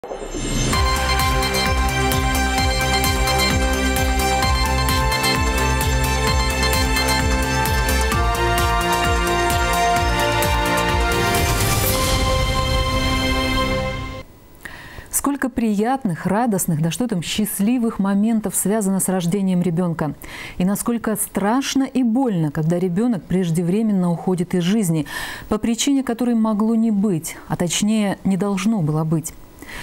Сколько приятных, радостных, да что там, счастливых моментов связано с рождением ребенка. И насколько страшно и больно, когда ребенок преждевременно уходит из жизни, по причине которой могло не быть, а точнее не должно было быть.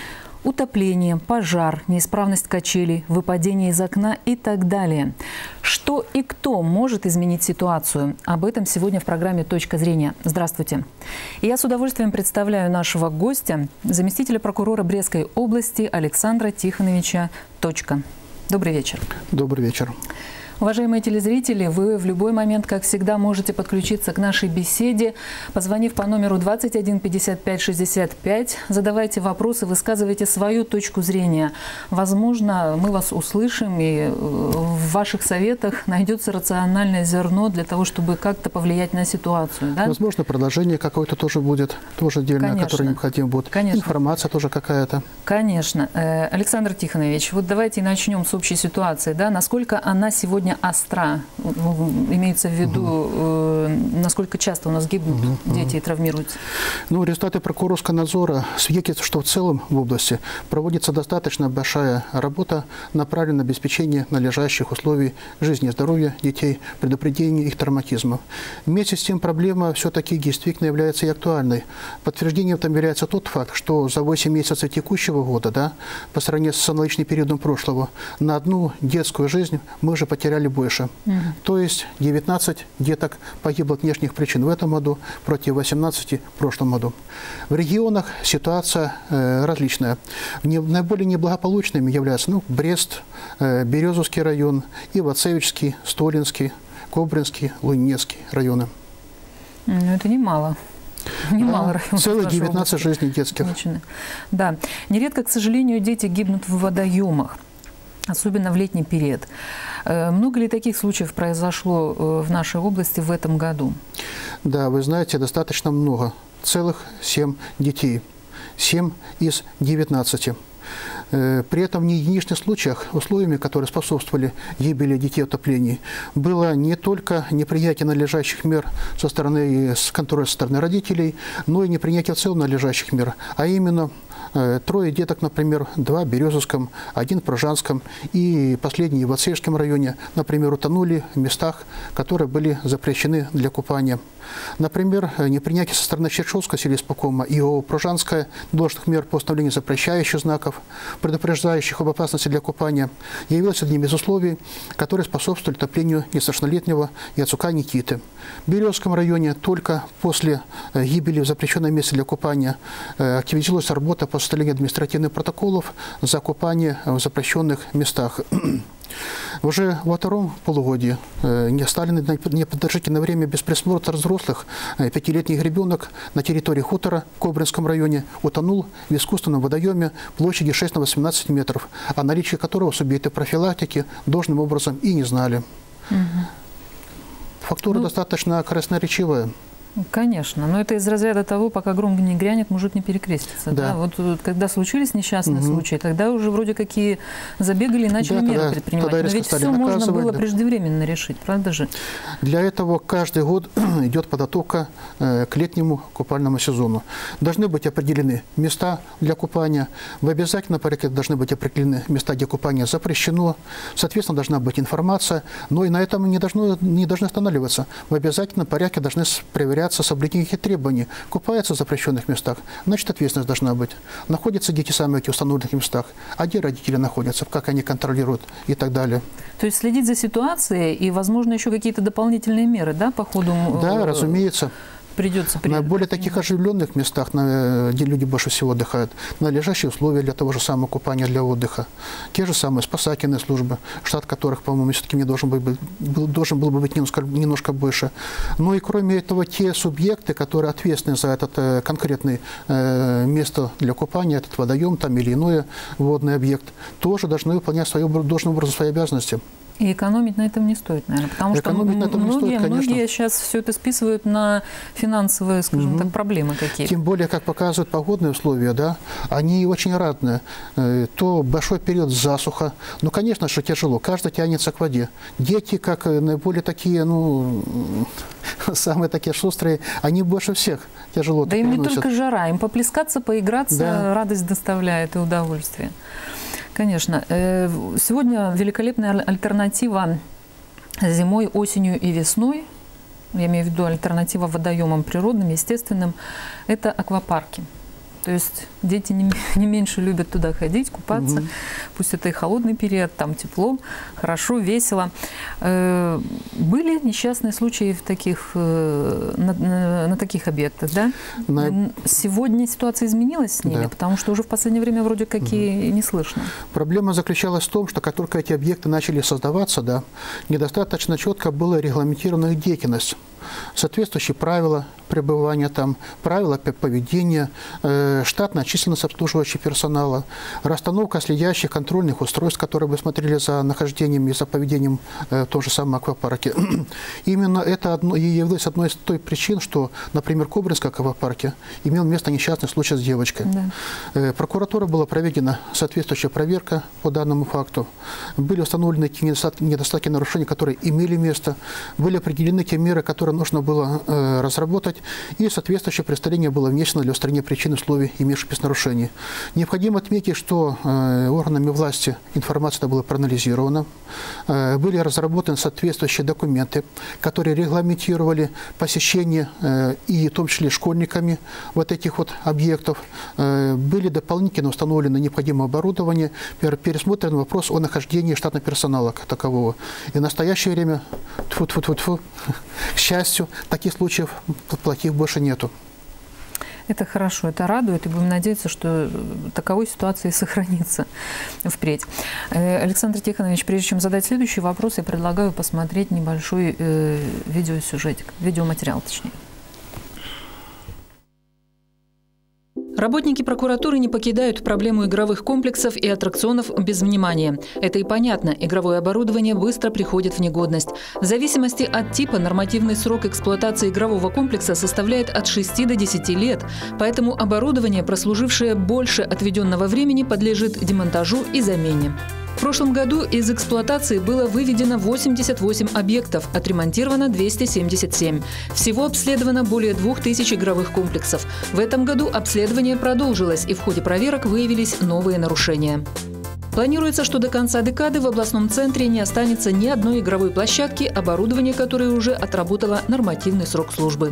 Утопление, пожар, неисправность качелей, выпадение из окна и так далее. Что и кто может изменить ситуацию? Об этом сегодня в программе «Точка зрения». Здравствуйте. И я с удовольствием представляю нашего гостя, заместителя прокурора Брестской области Александра Тихоновича Точка. Добрый вечер. Добрый вечер. Уважаемые телезрители, вы в любой момент, как всегда, можете подключиться к нашей беседе, позвонив по номеру 21 55 65. Задавайте вопросы, высказывайте свою точку зрения. Возможно, мы вас услышим, и в ваших советах найдется рациональное зерно для того, чтобы как-то повлиять на ситуацию. Да? Возможно, продолжение какое-то тоже будет, тоже отдельное, которое необходимо будет. Конечно. Информация тоже какая-то. Конечно. Александр Тихонович, вот давайте начнем с общей ситуации. Да? Насколько она сегодня остра, имеется в виду, насколько часто у нас гибнут дети и травмируются? Ну, результаты прокурорского надзора свидетельствуют, что в целом в области проводится достаточно большая работа, направленная на обеспечение надлежащих условий жизни и здоровья детей, предупреждение их травматизма. Вместе с тем проблема все-таки действительно является и актуальной. Подтверждением там является тот факт, что за 8 месяцев текущего года, да, по сравнению с аналогичным периодом прошлого, на одну детскую жизнь мы уже потеряли больше. То есть 19 деток погибло от внешних причин в этом году против 18 в прошлом году. В регионах ситуация различная. Наиболее неблагополучными являются Брест, Березовский район, Ивацевичский, Столинский, Кобринский, Лунинецкий районы. Это немало. Немало районов. Целых 19 жизней детских. Да. Нередко, к сожалению, дети гибнут в водоемах, особенно в летний период. Много ли таких случаев произошло в нашей области в этом году? Да, вы знаете, достаточно много. Целых 7 детей. 7 из 19. При этом в неединичных случаях условиями, которые способствовали гибели детей в утоплении, было не только неприятие надлежащих мер со стороны контроля со стороны родителей, но и непринятие в целом надлежащих мер, а именно 3 деток, например, 2 в Березовском, 1 в Прожанском и последний в Ивацевском районе, например, утонули в местах, которые были запрещены для купания. Например, непринятие со стороны Черчевского сельисполкома и ООО «Прожанская» должных мер по установлению запрещающих знаков, предупреждающих об опасности для купания, явилось одним из условий, которые способствовали утоплению несовершеннолетнего Яцука Никиты. В Березовском районе только после гибели в запрещенном месте для купания активизировалась работа по составлению административных протоколов за купание в запрещенных местах. Уже во втором полугодии не оставленный на непродолжительное время без присмотра взрослых 5-летний ребенок на территории хутора в Кобринском районе утонул в искусственном водоеме площадью 6 на 18 метров, о наличии которого субъекты профилактики должным образом и не знали. Фактура достаточно красноречивая. Конечно, но это из разряда того, пока гром не грянет, мужик не перекрестится. Да. Да? Вот когда случились несчастные случаи, тогда уже вроде какие забегали и начали меры предпринимать. Но ведь все можно было преждевременно решить, правда же? Для этого каждый год идет подготовка к летнему купальному сезону. Должны быть определены места для купания. В обязательном порядке должны быть определены места, где купание запрещено. Соответственно, должна быть информация. Но и на этом не должны останавливаться. В обязательном порядке должны проверяться соблюдение требований. Купаются в запрещенных местах, значит, ответственность должна быть. Находятся дети сами в этих установленных местах, а где родители находятся, как они контролируют и так далее. То есть следить за ситуацией и, возможно, еще какие-то дополнительные меры, да, по ходу? Да, разумеется. Придется на более таких оживленных местах, где люди больше всего отдыхают, надлежащие условия для того же самого купания, для отдыха. Те же самые спасательные службы, штат которых, по-моему, все-таки не должен был бы быть немножко больше. Но и кроме этого, те субъекты, которые ответственны за этот конкретный место для купания, этот водоем там, или иной водный объект, тоже должны выполнять должным образом свои обязанности. И экономить на этом не стоит, наверное, потому что многие сейчас все это списывают на финансовые, скажем так, проблемы какие-то. Тем более, как показывают погодные условия, да, они очень разные. То большой период засуха, ну, конечно, что тяжело, каждый тянется к воде. Дети, как наиболее такие, ну, самые такие шустрые, они больше всех тяжело. Да им не только жара, им поплескаться, поиграться, радость доставляет и удовольствие. Конечно. Сегодня великолепная альтернатива зимой, осенью и весной, я имею в виду альтернатива водоемам природным, естественным, это аквапарки. То есть дети не меньше любят туда ходить, купаться. Пусть это и холодный период, там тепло, хорошо, весело. Были несчастные случаи в таких, на таких объектах, да? Сегодня ситуация изменилась с ними, потому что уже в последнее время вроде как и не слышно. Проблема заключалась в том, что как только эти объекты начали создаваться, да, недостаточно четко была регламентирована их деятельность. Соответствующие правила пребывания там, правила поведения, штатная численность обслуживающего персонала, расстановка следящих контрольных устройств, которые бы смотрели за нахождением и за поведением в том же самом аквапарке. Именно это и явилось одной из той причин, что, например, в Кобринском аквапарке имел место несчастный случай с девочкой. Прокуратура была проведена соответствующая проверка по данному факту. Были установлены те недостатки нарушений, которые имели место, были определены те меры, которые нужно было разработать, и соответствующее представление было внесено для устранения причин и условий, имевших без нарушений. Необходимо отметить, что органами власти информация была проанализирована, были разработаны соответствующие документы, которые регламентировали посещение, и в том числе школьниками вот этих вот объектов. Были дополнительно установлены необходимое оборудование, пересмотрен вопрос о нахождении штатного персонала как такового. И в настоящее время, к счастью, таких случаев плохих больше нету. Это хорошо, это радует, и будем надеяться, что таковой ситуация сохранится впредь. Александр Тихонович, прежде чем задать следующий вопрос, я предлагаю посмотреть небольшой видеосюжетик, видеоматериал точнее. Работники прокуратуры не покидают проблему игровых комплексов и аттракционов без внимания. Это и понятно. Игровое оборудование быстро приходит в негодность. В зависимости от типа нормативный срок эксплуатации игрового комплекса составляет от 6 до 10 лет. Поэтому оборудование, прослужившее больше отведенного времени, подлежит демонтажу и замене. В прошлом году из эксплуатации было выведено 88 объектов, отремонтировано 277. Всего обследовано более 2000 игровых комплексов. В этом году обследование продолжилось, и в ходе проверок выявились новые нарушения. Планируется, что до конца декады в областном центре не останется ни одной игровой площадки, оборудование которой уже отработало нормативный срок службы.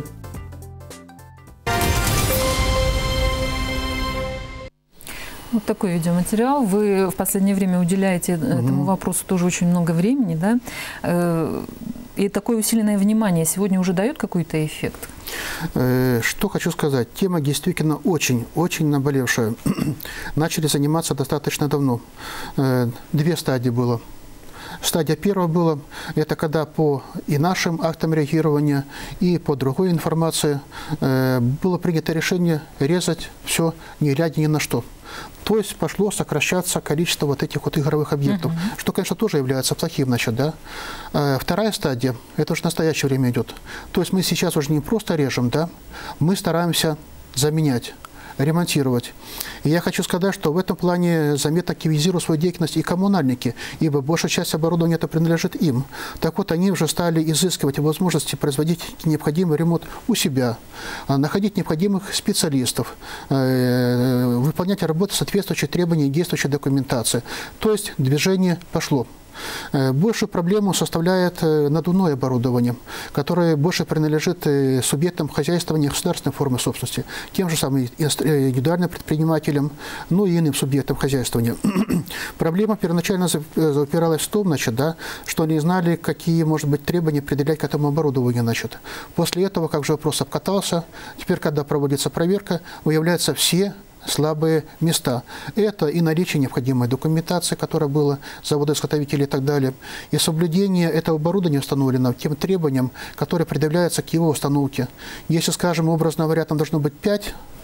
Вот такой видеоматериал. Вы в последнее время уделяете этому вопросу тоже очень много времени, да? И такое усиленное внимание сегодня уже дает какой-то эффект? Что хочу сказать. Тема действительно очень наболевшая. Начали заниматься достаточно давно. Две стадии было. Стадия первая была, это когда по и нашим актам реагирования, и по другой информации было принято решение резать все, не глядя ни на что. То есть пошло сокращаться количество вот этих вот игровых объектов, что, конечно, тоже является плохим, значит, да. Вторая стадия, это уже в настоящее время идет. То есть мы сейчас уже не просто режем, да, мы стараемся заменять, ремонтировать. И я хочу сказать, что в этом плане заметно активизируют свою деятельность и коммунальники, ибо большая часть оборудования это принадлежит им. Так вот, они уже стали изыскивать возможности производить необходимый ремонт у себя, находить необходимых специалистов, выполнять работу соответствующих требований действующей документации. То есть движение пошло. Большую проблему составляет надувное оборудование, которое больше принадлежит субъектам хозяйствования государственной формы собственности, тем же самым индивидуальным предпринимателям, ну и иным субъектам хозяйствования. Проблема первоначально упиралась в том, значит, да, что они знали, какие, может быть, требования предъявлять к этому оборудованию. Значит. После этого, как же вопрос обкатался, теперь, когда проводится проверка, выявляются все слабые места. Это и наличие необходимой документации, которая была завода-изготовителей и так далее, и соблюдение этого оборудования установлено тем требованиям, которые предъявляются к его установке. Если, скажем, образно говоря, там должно быть 5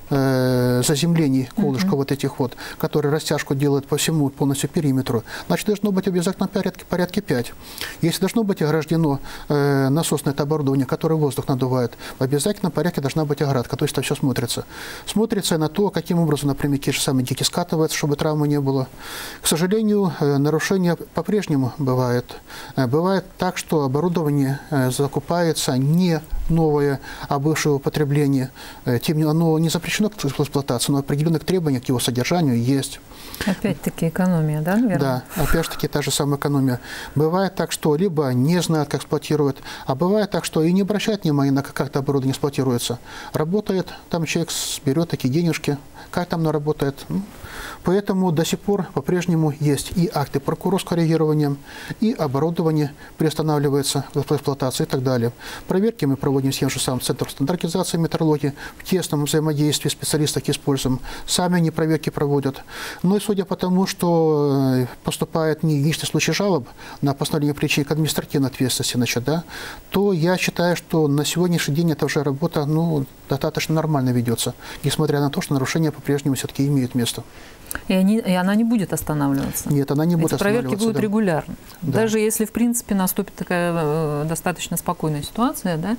заземлений колышка вот этих вот, которые растяжку делают по всему полностью периметру, значит, должно быть обязательно порядке 5. Если должно быть ограждено насосное оборудование, которое воздух надувает, в обязательном порядке должна быть оградка, то есть это все смотрится. Смотрится на то, каким образом, например, те же самые дети скатываются, чтобы травмы не было. К сожалению, нарушения по-прежнему бывают. Бывает так, что оборудование закупается не новое, а бывшее употребление. Тем не менее, оно не запрещено к эксплуатации, но определенных требований к его содержанию есть. Опять-таки экономия, да, наверное? Да, опять-таки та же самая экономия. Бывает так, что либо не знают, как эксплуатировать, а бывает так, что и не обращают внимания на как это оборудование эксплуатируется. Работает, там человек берет такие денежки, как там оно работает. Поэтому до сих пор по-прежнему есть и акты прокурорского реагирования, и оборудование приостанавливается в эксплуатации и так далее. Проверки мы проводим с тем же самым Центром стандартизации метрологии, в тесном взаимодействии специалистов используем. Сами они проверки проводят. Но и судя по тому, что поступает не единичный случай жалоб на постановление причин к административной ответственности, значит, да, то я считаю, что на сегодняшний день эта уже работа достаточно нормально ведется, несмотря на то, что нарушения по-прежнему все-таки имеют место. И она не будет останавливаться? Нет, она не будет останавливаться. Проверки будут регулярно. Да. Даже если, в принципе, наступит такая достаточно спокойная ситуация, да,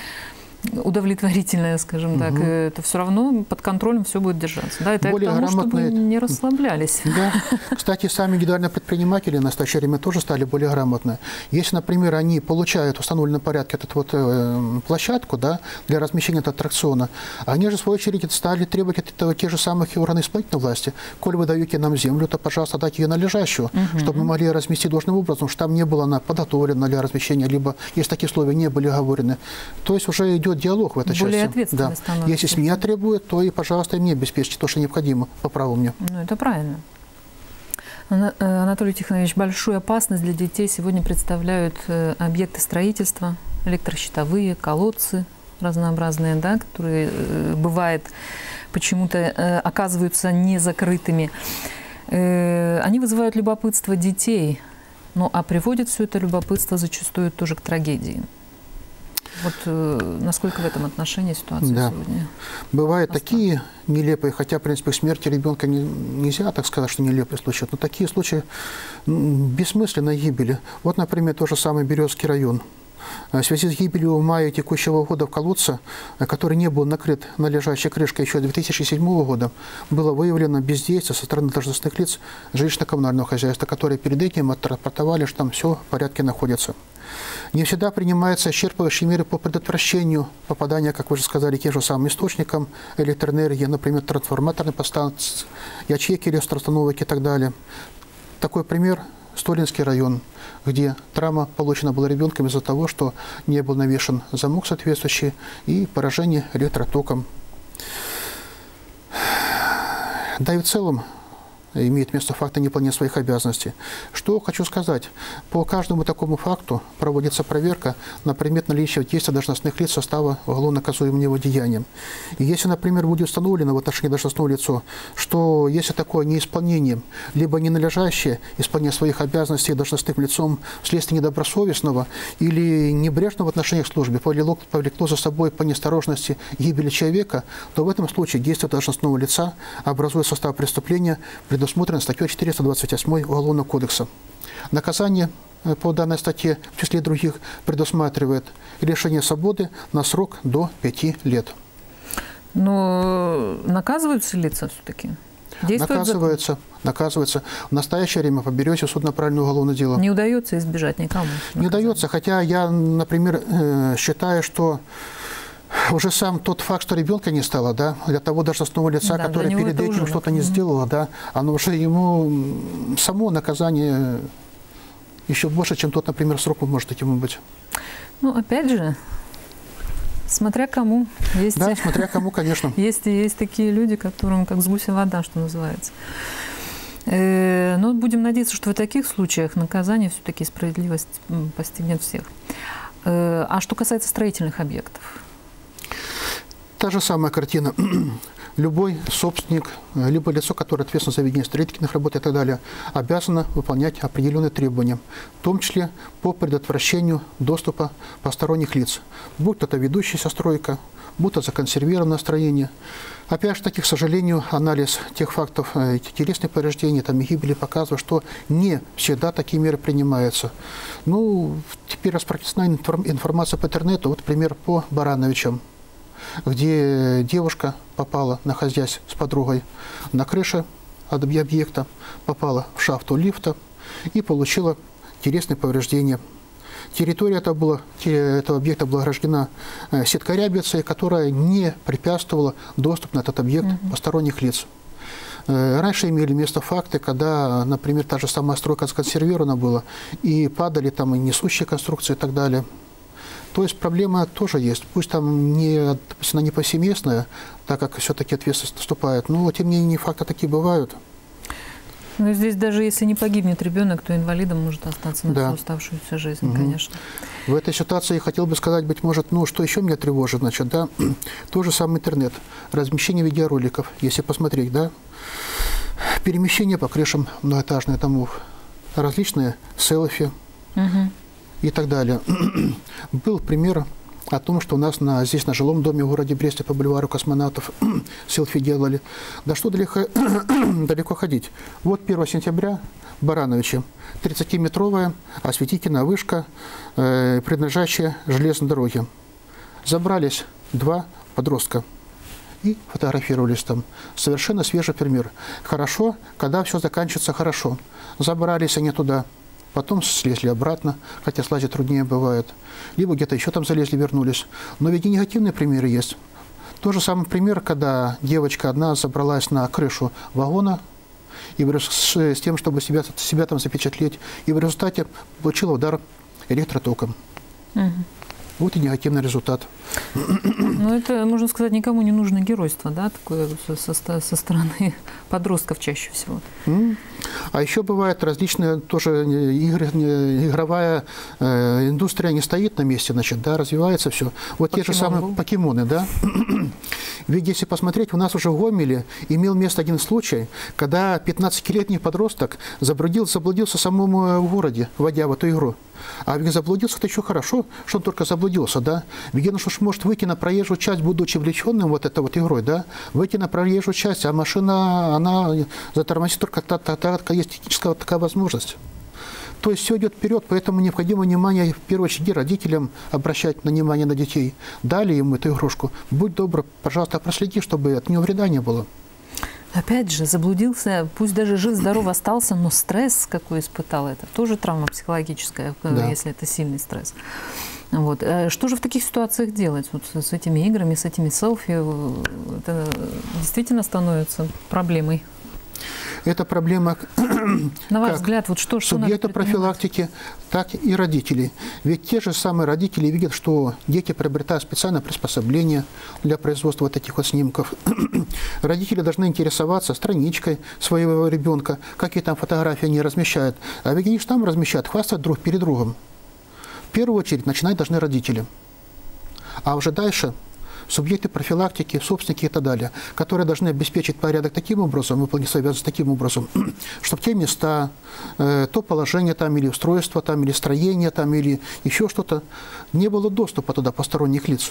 удовлетворительная, скажем так, то все равно под контролем все будет держаться. Да, это более к тому, чтобы грамотные... не расслаблялись. Да. Кстати, сами индивидуальные предприниматели в настоящее время тоже стали более грамотны. Если, например, они получают в установленном порядке эту площадку, да, для размещения этого аттракциона, они же, в свою очередь, стали требовать от этого те же самых органы исполнительной власти. Коль вы даете нам землю, то, пожалуйста, дайте ее належащую, чтобы мы могли разместить должным образом, чтобы там не было она подготовлена для размещения, либо, если такие условия не были оговорены. То есть уже идет диалог в этой более части. Ответственно становится. Если с меня требуют, то и, пожалуйста, и мне обеспечьте то, что необходимо по праву мне. Ну, это правильно. Анатолий Тихонович, большую опасность для детей сегодня представляют объекты строительства, электрощитовые, колодцы разнообразные, да, которые, бывает, почему-то оказываются незакрытыми. Они вызывают любопытство детей, а приводит все это любопытство зачастую тоже к трагедии. Вот насколько в этом отношении ситуация сегодня? Бывают такие нелепые, хотя, в принципе, к смерти ребенка нельзя так сказать, что нелепые случаи, но такие случаи бессмысленной гибели. Вот, например, тот же самый Березский район. В связи с гибелью в мае текущего года в колодце, который не был накрыт надлежащей крышкой еще 2007 года, было выявлено бездействие со стороны должностных лиц жилищно-коммунального хозяйства, которые перед этим отрапортовали, что там все в порядке находится. Не всегда принимаются исчерпывающие меры по предотвращению попадания, как вы уже сказали, тем же самым источникам электроэнергии, например, трансформаторной подстанции, ячейки электроустановок и так далее. Такой пример – Столинский район, где травма получена была ребенком из-за того, что не был навешен замок соответствующий и поражение электротоком. Да и в целом имеет место факт невыполнения своих обязанностей. Что хочу сказать. По каждому такому факту проводится проверка на предмет наличия действия должностных лиц состава уголовно наказуемого деяния. И если, например, будет установлено в отношении должностного лица, что если такое неисполнение, либо ненадлежащее исполнение своих обязанностей должностным лицом вследствие недобросовестного или небрежного отношения к службе повлекло за собой по неосторожности гибели человека, то в этом случае действие должностного лица образует состав преступления, предусмотрено статьей 428 Уголовного кодекса. Наказание по данной статье, в числе других, предусматривает лишение свободы на срок до 5 лет. Но наказываются лица все-таки? Наказывается. В настоящее время по Березе суд направлено уголовное дело. Не удается избежать никому? Не удается, хотя я, например, считаю, что уже сам тот факт, что ребенка не стало, да, для того должностного лица, который перед этим что-то не сделало, да, оно уже ему само наказание еще больше, чем тот, например, срок может ему быть. Ну, опять же, смотря кому. Есть, да, смотря кому, конечно. Есть такие люди, которым как с гуся вода, что называется. Но будем надеяться, что в таких случаях наказание все-таки справедливость постигнет всех. А что касается строительных объектов? Та же самая картина. Любой собственник, либо лицо, которое ответственно за ведение строительных работ и так далее, обязано выполнять определенные требования, в том числе по предотвращению доступа посторонних лиц. Будь это ведущаяся стройка, будто законсервировано строение. Опять же таки, к сожалению, анализ тех фактов телесных повреждений и гибели показывает, что не всегда такие меры принимаются. Ну, теперь распространена информация по интернету. Вот пример по Барановичам, где девушка попала, находясь с подругой на крыше объекта, попала в шахту лифта и получила телесные повреждения. Территория этого объекта была ограждена сеткой рябицы, которая не препятствовала доступу на этот объект посторонних лиц. Раньше имели место факты, когда, например, та же самая стройка законсервирована была, и падали там и несущие конструкции и так далее. То есть проблема тоже есть. Пусть там она не повсеместная, так как все-таки ответственность наступает, но тем не менее факты такие бывают. Но здесь даже если не погибнет ребенок, то инвалидом может остаться на всю оставшуюся жизнь, конечно. В этой ситуации я хотел бы сказать, быть может, что еще меня тревожит, значит, да, тот же самый интернет, размещение видеороликов, если посмотреть, да, перемещение по крышам многоэтажных домов, различные селфи и так далее. Был пример о том, что у нас здесь на жилом доме в городе Бресте по бульвару Космонавтов селфи делали. Да что далеко ходить. Вот 1 сентября Барановичи, 30-метровая осветительная вышка, принадлежащая железной дороге. Забрались 2 подростка и фотографировались там. Совершенно свежий пример. Хорошо, когда все заканчивается хорошо. Забрались они туда. Потом слезли обратно, хотя слазить труднее бывает. Либо где-то еще там залезли, вернулись. Но ведь и негативные примеры есть. Тот же самый пример, когда девочка одна забралась на крышу вагона и с тем, чтобы себя там запечатлеть, и в результате получила удар электротоком. Вот и негативный результат. Ну, это, можно сказать, никому не нужно геройство, да, такое со стороны подростков чаще всего. А еще бывают различные тоже игры, игровая индустрия не стоит на месте, значит, да, развивается все. Вот те же самые покемоны, да. Ведь если посмотреть, у нас уже в Гомеле имел место один случай, когда 15-летний подросток заблудился самому в городе, вводя в эту игру. А ведь заблудился-то еще хорошо, что он только заблудился, да. Ведь он уж может выйти на проезжую часть, будучи влеченным вот этой вот игрой, да, выйти на проезжую часть, а машина, она затормозит только тогда, когда есть техническая такая возможность. То есть все идет вперед, поэтому необходимо внимание, в первую очередь, родителям обращать внимание на детей. Дали ему эту игрушку. Будь добр, пожалуйста, проследи, чтобы от нее вреда не было. Опять же, заблудился, пусть даже жив-здоров остался, но стресс какой испытал, это тоже травма психологическая, если это сильный стресс. Вот. Что же в таких ситуациях делать? Вот с этими играми, с этими селфи, это действительно становится проблемой? Это проблема, на ваш взгляд, вот что субъекта профилактики, так и родителей. Ведь те же самые родители видят, что дети приобретают специальное приспособление для производства вот таких вот снимков. Родители должны интересоваться страничкой своего ребенка, какие там фотографии они размещают. А ведь они же там размещают, хвастают друг перед другом. В первую очередь начинать должны родители. А уже дальше субъекты профилактики, собственники и так далее, которые должны обеспечить порядок таким образом, выполнить свои обязанности таким образом, чтобы те места, то положение там, или устройство, там, или строение, там, или еще что-то, не было доступа туда посторонних лиц.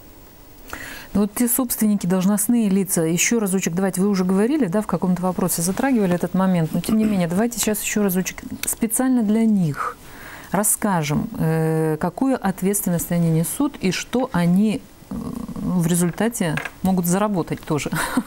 Но вот те собственники, должностные лица, еще разочек, давайте, вы уже говорили, да, в каком-то вопросе затрагивали этот момент, но тем не менее, давайте сейчас еще разочек специально для них расскажем, какую ответственность они несут и что они в результате могут заработать тоже.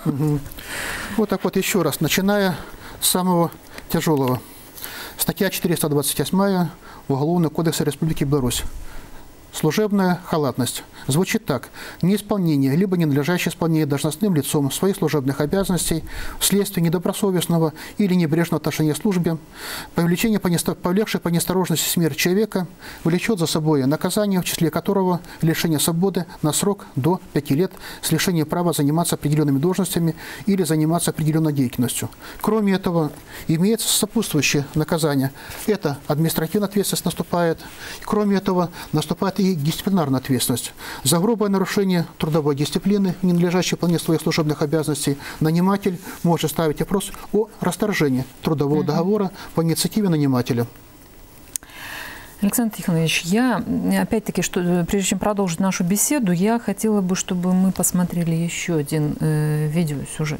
Вот так вот еще раз, начиная с самого тяжелого. Статья 428 Уголовного кодекса Республики Беларусь. Служебная халатность. Звучит так. Неисполнение, либо ненадлежащее исполнение должностным лицом своих служебных обязанностей вследствие недобросовестного или небрежного отношения к службе, повлекшее по неосторожности смерть человека, влечет за собой наказание, в числе которого лишение свободы на срок до 5 лет с лишением права заниматься определенными должностями или заниматься определенной деятельностью. Кроме этого, имеется сопутствующее наказание. Это административная ответственность наступает. Кроме этого, наступает и дисциплинарная ответственность. За грубое нарушение трудовой дисциплины, не надлежащее выполнение своих служебных обязанностей, наниматель может ставить вопрос о расторжении трудового договора по инициативе нанимателя. Александр Тихонович, я, опять-таки, прежде чем продолжить нашу беседу, я хотела бы, чтобы мы посмотрели еще один видеосюжет.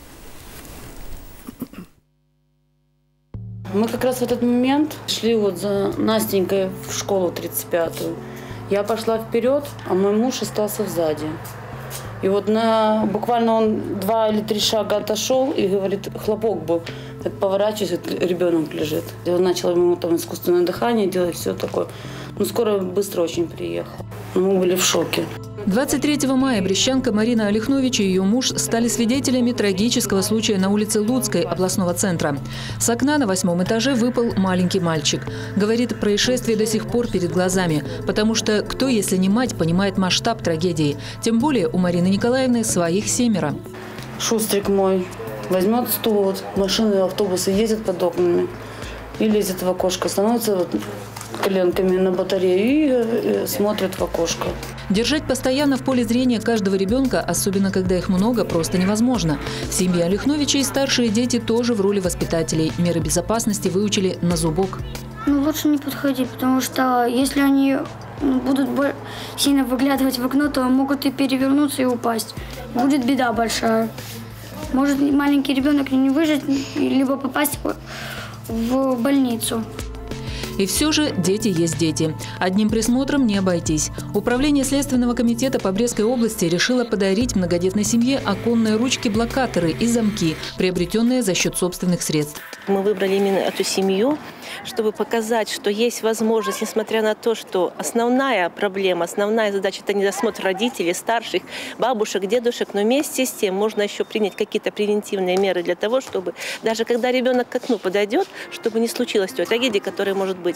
Мы как раз в этот момент шли вот за Настенькой в школу 35-ю. Я пошла вперед, а мой муж остался сзади. И вот буквально он 2 или 3 шага отошел и говорит, хлопок был. Так поворачиваюсь, ребенок лежит. И он начал ему там искусственное дыхание делать, все такое. Но скоро быстро очень приехал. Мы были в шоке. 23 мая брестчанка Марина Олехнович и ее муж стали свидетелями трагического случая на улице Луцкой областного центра. С окна на 8-м этаже выпал маленький мальчик. Говорит, происшествие до сих пор перед глазами, потому что кто, если не мать, понимает масштаб трагедии. Тем более у Марины Николаевны своих 7. Шустрик мой возьмет стул, вот, машины и автобусы ездят под окнами и лезет в окошко, становится вот коленками на батарею и смотрит в окошко. Держать постоянно в поле зрения каждого ребенка, особенно когда их много, просто невозможно. В семье Олехновичей старшие дети тоже в роли воспитателей. Меры безопасности выучили на зубок. Лучше не подходить, потому что если они будут сильно выглядывать в окно, то могут и перевернуться и упасть. Будет беда большая. Может маленький ребенок не выжить, либо попасть в больницу. И все же дети есть дети. Одним присмотром не обойтись. Управление Следственного комитета по Брестской области решило подарить многодетной семье оконные ручки-блокаторы и замки, приобретенные за счет собственных средств. Мы выбрали именно эту семью, чтобы показать, что есть возможность, несмотря на то, что основная проблема, основная задача – это недосмотр родителей, старших, бабушек, дедушек, но вместе с тем можно еще принять какие-то превентивные меры для того, чтобы даже когда ребенок к окну подойдет, чтобы не случилось той трагедии, которая может быть.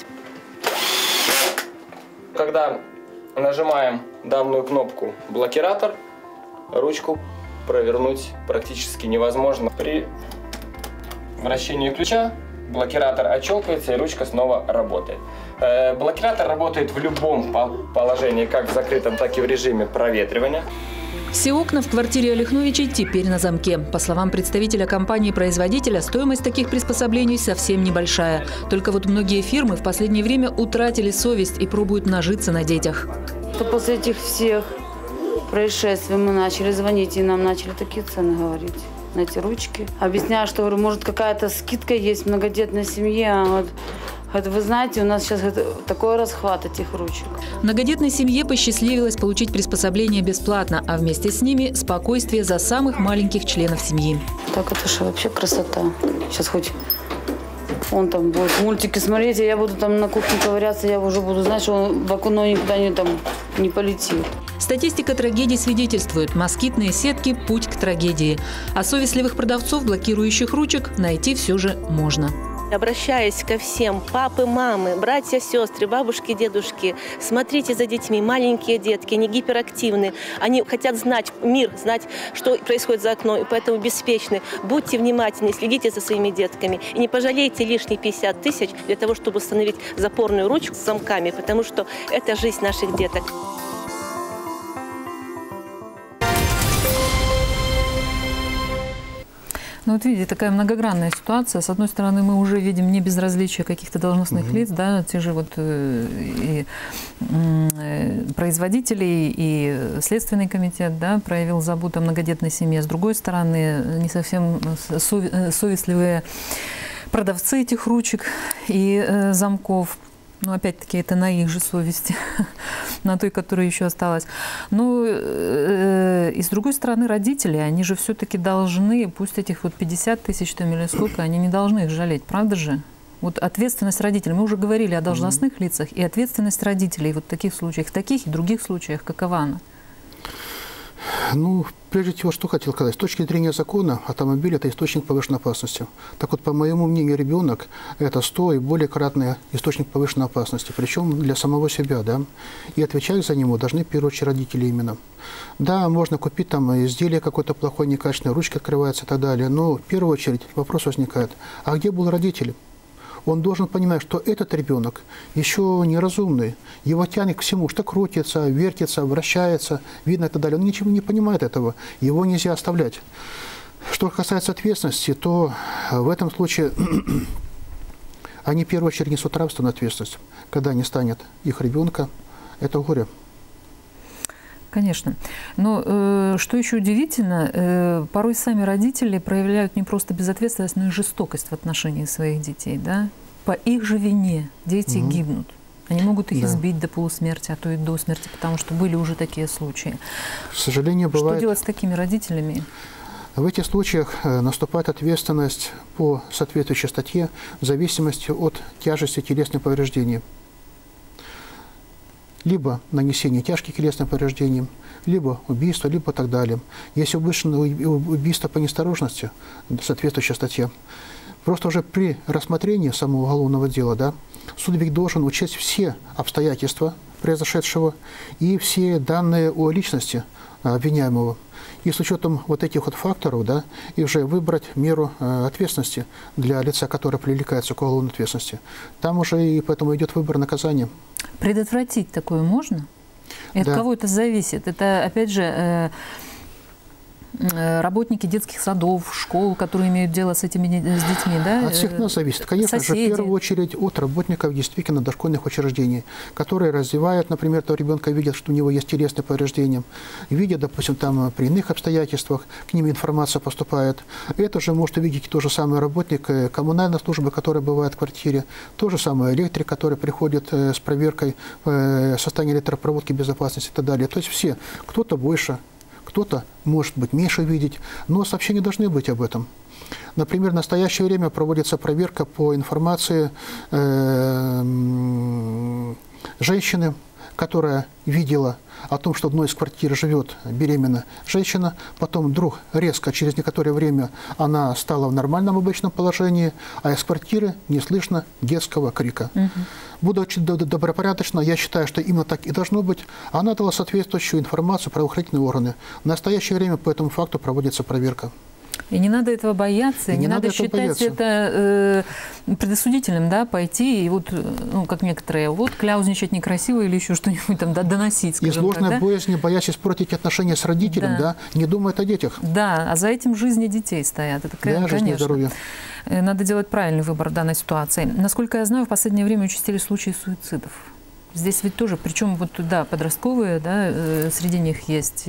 Когда нажимаем данную кнопку «блокиратор», ручку провернуть практически невозможно. При вращении ключа блокиратор отщелкивается и ручка снова работает. Блокиратор работает в любом положении, как в закрытом, так и в режиме проветривания. Все окна в квартире Олехновичей теперь на замке. По словам представителя компании-производителя, стоимость таких приспособлений совсем небольшая. Только вот многие фирмы в последнее время утратили совесть и пробуют нажиться на детях. После этих всех происшествий мы начали звонить и нам начали такие цены говорить на эти ручки. Объясняю, что, говорю, может какая-то скидка есть в многодетной семье. Вот, вы знаете, у нас сейчас такой расхват этих ручек. Многодетной семье посчастливилось получить приспособление бесплатно, а вместе с ними спокойствие за самых маленьких членов семьи. Так это же вообще красота. Сейчас хоть он там будет мультики смотреть, а я буду там на кухне ковыряться, я уже буду знать, что он в окно никуда не полетит. Статистика трагедий свидетельствует: москитные сетки – путь к трагедии. А совестливых продавцов блокирующих ручек найти все же можно. Обращаясь ко всем, папы, мамы, братья, сестры, бабушки, дедушки, смотрите за детьми. Маленькие детки, они гиперактивны, они хотят знать мир, знать, что происходит за окном, и поэтому беспечны. Будьте внимательны, следите за своими детками. И не пожалейте лишние 50 000 для того, чтобы установить запорную ручку с замками, потому что это жизнь наших деток. Ну вот видите, такая многогранная ситуация. С одной стороны, мы уже видим небезразличие каких-то должностных лиц, да, те же вот и производителей, и Следственный комитет, да, проявил заботу о многодетной семье. С другой стороны, не совсем совестливые продавцы этих ручек и замков. Но опять-таки это на их же совести, на той, которая еще осталась. Ну, и с другой стороны, родители, они же все-таки должны, пусть этих вот 50 000 там или сколько, они не должны их жалеть, правда же? Вот ответственность родителей. Мы уже говорили о должностных лицах, и ответственность родителей вот в таких случаях, в таких и других случаях, какова она? Ну, прежде всего, что хотел сказать. С точки зрения закона, автомобиль – это источник повышенной опасности. Так вот, по моему мнению, ребенок – это 100 и более кратный источник повышенной опасности, причем для самого себя, да. И отвечать за него должны, в первую очередь, родители именно. Да, можно купить там изделие какое-то плохое, некачественное, ручка открывается и так далее, но в первую очередь вопрос возникает, а где был родитель? Он должен понимать, что этот ребенок еще неразумный, его тянет к всему, что крутится, вертится, вращается, видно и так далее. Он ничего не понимает этого, его нельзя оставлять. Что касается ответственности, то в этом случае Они в первую очередь несут нравственную ответственность. Когда не станет их ребенка, это горе. Конечно. Но что еще удивительно, порой сами родители проявляют не просто безответственность, но и жестокость в отношении своих детей. Да? По их же вине дети гибнут. Они могут их избить до полусмерти, а то и до смерти, потому что были уже такие случаи. К сожалению, бывает... Что делать с такими родителями? В этих случаях наступает ответственность по соответствующей статье в зависимости от тяжести телесных повреждений. Либо нанесение тяжких телесных повреждений, либо убийство, либо так далее. Если убийство по неосторожности, соответствующая статья, просто уже при рассмотрении самого уголовного дела, да, суд ведь должен учесть все обстоятельства произошедшего и все данные о личности обвиняемого. И с учетом вот этих вот факторов, да, и уже выбрать меру ответственности для лица, которое привлекается к уголовной ответственности. Там уже и поэтому идет выбор наказания. Предотвратить такое можно? И от кого это зависит? Это, опять же, работники детских садов, школ, которые имеют дело с детьми, да? От всех нас зависит. Конечно же, в первую очередь от работников действительно дошкольных учреждений, которые раздевают, например, того ребенка, видят, что у него есть телесные повреждения, видят, допустим, там при иных обстоятельствах к ним информация поступает. Это же может увидеть тот же самый работник коммунальной службы, который бывает в квартире, тот же самый электрик, который приходит с проверкой состояния электропроводки, безопасности и так далее. То есть все, кто-то больше, кто-то, может быть, меньше видеть, но сообщения должны быть об этом. Например, в настоящее время проводится проверка по информации женщины, которая видела о том, что в одной из квартир живет беременная женщина, потом вдруг резко, через некоторое время, она стала в нормальном обычном положении, а из квартиры не слышно детского крика. Будучи добропорядочно, я считаю, что именно так и должно быть. Она дала соответствующую информацию правоохранительные органы. В настоящее время по этому факту проводится проверка. И не надо этого бояться, и не надо считать это предосудительным, да, пойти и вот, ну, как некоторые, вот кляузничать некрасиво или еще что-нибудь там, да, доносить, скажем так. И ложная да? боязнь, боясь испортить отношения с родителем, да, не думает о детях. Да, а за этим жизни детей стоят. Это, конечно, жизнь и здоровье. Надо делать правильный выбор в данной ситуации. Насколько я знаю, в последнее время участились случаи суицидов. Здесь ведь тоже, причем вот, да, подростковые, да, среди них есть,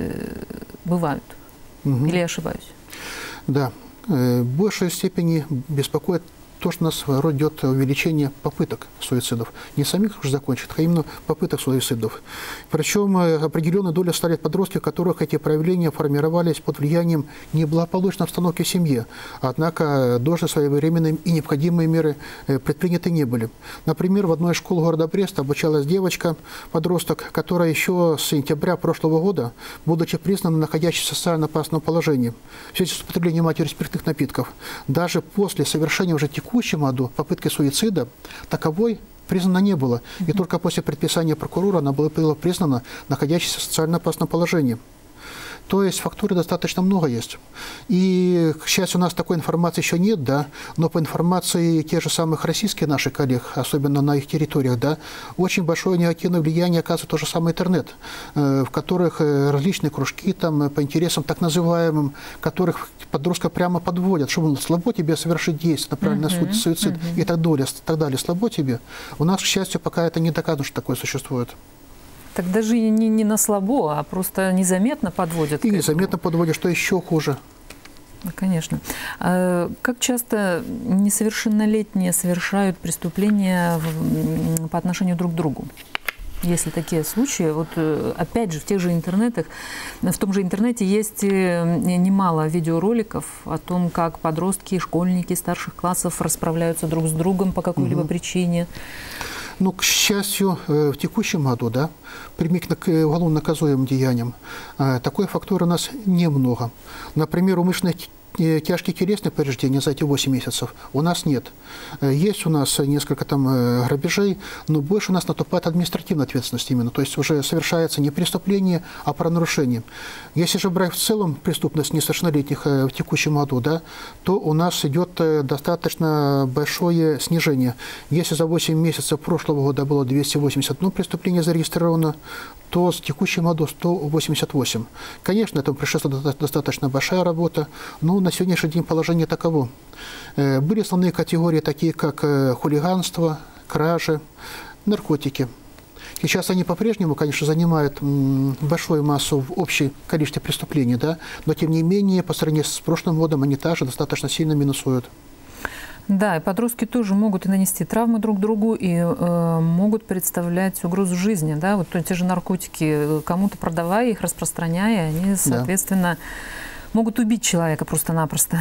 бывают. Или я ошибаюсь? Да, в большей степени беспокоит то, что у нас идет увеличение попыток суицидов. Не самих уже закончить, а именно попыток суицидов. Причем определенная доля стали подростков, у которых эти проявления формировались под влиянием неблагополучной обстановки в семье. Однако должны своевременные и необходимые меры предприняты не были. Например, в одной из школ города Бреста обучалась девочка, подросток, которая еще с сентября прошлого года, будучи признана находящейся в социально опасном положении, в связи с употреблением матерью спиртных напитков, даже после совершения уже в текущем году попытки суицида таковой признано не было. И только после предписания прокурора она была признана находящейся в социально опасном положении. То есть фактуры достаточно много есть. И, к счастью, у нас такой информации еще нет, да, но по информации тех же самых российских наших коллег, особенно на их территориях, да, очень большое негативное влияние оказывает тот же самый интернет, в которых различные кружки там, по интересам так называемым, которых подростка прямо подводят, что слабо тебе совершить действие, направить на суицид и так далее, слабо тебе. У нас, к счастью, пока это не доказано, что такое существует. Так даже не на слабо, а просто незаметно подводят. И незаметно подводят, что еще хуже. Конечно. Как часто несовершеннолетние совершают преступления по отношению друг к другу? Если такие случаи, вот опять же в тех же интернетах, в том же интернете есть немало видеороликов о том, как подростки, школьники старших классов расправляются друг с другом по какой-либо причине. Ну, к счастью, в текущем году, да, примерно к уголовно наказуемым деяниям, такой фактуры у нас немного. Например, умышленных тяжкие телесные повреждения за эти 8 месяцев у нас нет. Есть у нас несколько там грабежей, но больше у нас наступает административная ответственность именно. То есть уже совершается не преступление, а правонарушение. Если же брать в целом преступность несовершеннолетних в текущем году, да, то у нас идет достаточно большое снижение. Если за 8 месяцев прошлого года было 281 преступление зарегистрировано, то в текущем году 188. Конечно, этому предшествует достаточно большая работа, но на сегодняшний день положение таково. Были основные категории, такие как хулиганство, кражи, наркотики. Сейчас они по-прежнему, конечно, занимают большую массу в общей количестве преступлений, да? Но тем не менее, по сравнению с прошлым годом, они также достаточно сильно минусуют. Да, и подростки тоже могут и нанести травмы друг другу, и могут представлять угрозу жизни. Да? Вот те же наркотики, кому-то продавая их, распространяя, они, соответственно, могут убить человека просто-напросто.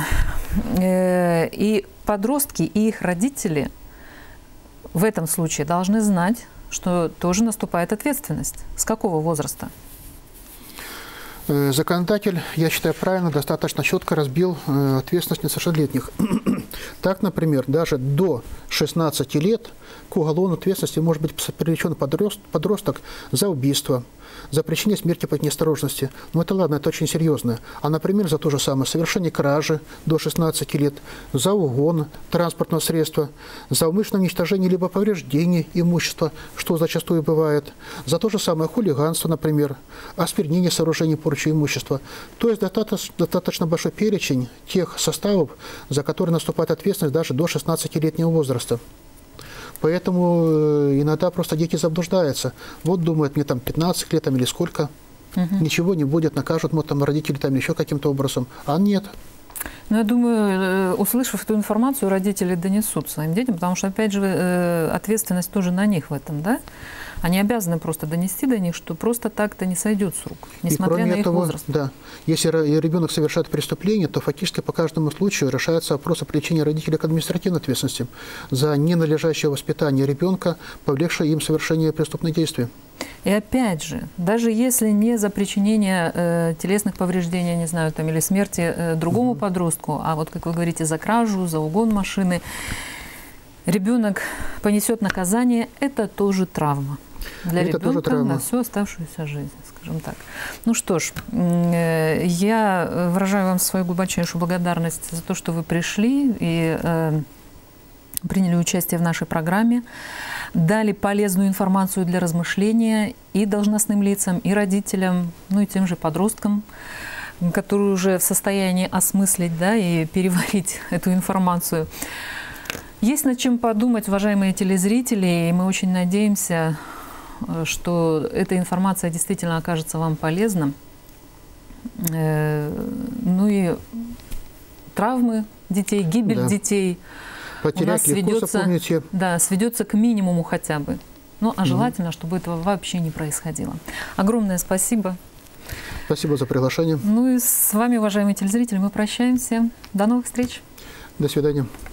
И подростки, и их родители в этом случае должны знать, что тоже наступает ответственность. С какого возраста? Законодатель, я считаю, правильно, достаточно четко разбил ответственность несовершеннолетних. Так, например, даже до 16 лет к уголовной ответственности может быть привлечен подросток за убийство, за причинение смерти по неосторожности. Ну это ладно, это очень серьезно. А, например, за то же самое совершение кражи до 16 лет, за угон транспортного средства, за умышленное уничтожение либо повреждение имущества, что зачастую бывает, за то же самое хулиганство, например, осквернение сооружений, порчу имущества. То есть достаточно большой перечень тех составов, за которые наступает ответственность даже до 16-летнего возраста. Поэтому иногда просто дети заблуждаются. Вот думают, мне там 15 лет там, или сколько, ничего не будет, накажут родители там еще каким-то образом. А нет. Ну, я думаю, услышав эту информацию, родители донесут своим детям, потому что, опять же, ответственность тоже на них в этом, да? Они обязаны просто донести до них, что просто так-то не сойдет с рук, несмотря на их возраст. Да, если ребенок совершает преступление, то фактически по каждому случаю решается вопрос о привлечении родителей к административной ответственности за ненадлежащее воспитание ребенка, повлекшее им совершение преступных действий. И опять же, даже если не за причинение телесных повреждений, не знаю, там, или смерти другому подростку, а вот, как вы говорите, за кражу, за угон машины, ребенок понесет наказание, это тоже травма для ребенка на всю оставшуюся жизнь, скажем так. Ну что ж, я выражаю вам свою глубочайшую благодарность за то, что вы пришли и приняли участие в нашей программе, дали полезную информацию для размышления и должностным лицам, и родителям, ну и тем же подросткам, которые уже в состоянии осмыслить, да, и переварить эту информацию. Есть над чем подумать, уважаемые телезрители, и мы очень надеемся, что эта информация действительно окажется вам полезна. Ну и травмы детей, гибель детей у нас сведется к минимуму хотя бы. Ну, а желательно, чтобы этого вообще не происходило. Огромное спасибо. Спасибо за приглашение. Ну и с вами, уважаемые телезрители, мы прощаемся. До новых встреч. До свидания.